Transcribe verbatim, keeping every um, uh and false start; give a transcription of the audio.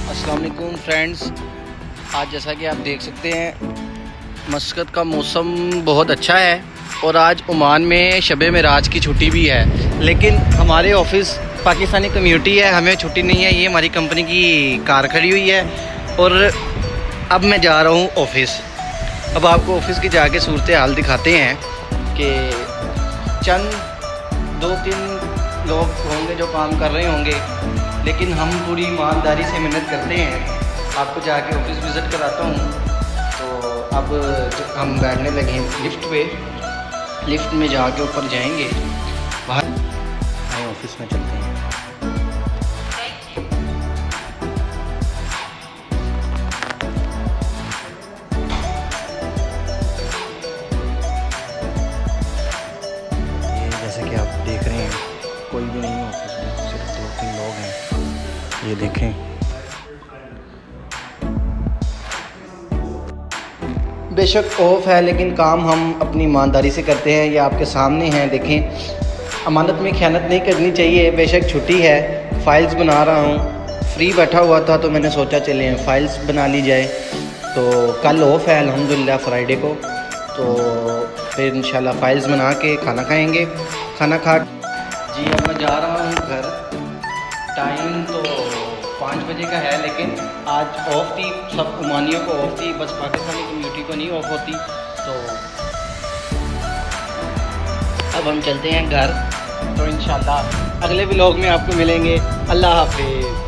अस्सलाम वालेकुम फ्रेंड्स, आज जैसा कि आप देख सकते हैं मस्कत का मौसम बहुत अच्छा है और आज ओमान में शब मेराज की छुट्टी भी है। लेकिन हमारे ऑफिस पाकिस्तानी कम्युनिटी है, हमें छुट्टी नहीं है। ये हमारी कंपनी की कार खड़ी हुई है और अब मैं जा रहा हूँ ऑफिस। अब आपको ऑफिस की जाके सूरत हाल दिखाते हैं कि चंद दो तीन लोग होंगे जो काम कर रहे होंगे, लेकिन हम पूरी ईमानदारी से मेहनत करते हैं। आपको जाके ऑफिस विज़िट कराता हूँ। तो अब हम बैठने लगे हैं लिफ्ट पे, लिफ्ट में जाके ऊपर जाएंगे, बाहर आए ऑफिस में चलते हैं। ये जैसे कि आप देख रहे हैं कोई भी नहीं है ऑफिस में, सिर्फ दो तीन लोग हैं। ये देखें, बेशक ऑफ है लेकिन काम हम अपनी ईमानदारी से करते हैं। ये आपके सामने हैं, देखें। अमानत में ख़यानत नहीं करनी चाहिए। बेशक छुट्टी है, फ़ाइल्स बना रहा हूँ। फ्री बैठा हुआ था तो मैंने सोचा चले फ़ाइल्स बना ली जाए। तो कल ऑफ है अल्हम्दुलिल्लाह फ्राइडे को, तो फिर इंशाल्लाह फ़ाइल्स बना के खाना खाएँगे। खाना खा जी अब मैं जा रहा हूँ घर। टाइम तो पाँच बजे का है, लेकिन आज ऑफ थी, सब ओमानियों को ऑफ थी, बस पाकिस्तानी कम्युनिटी को नहीं ऑफ होती। तो अब हम चलते हैं घर। तो इंशाल्लाह अगले व्लॉग में आपको मिलेंगे। अल्लाह हाफिज़।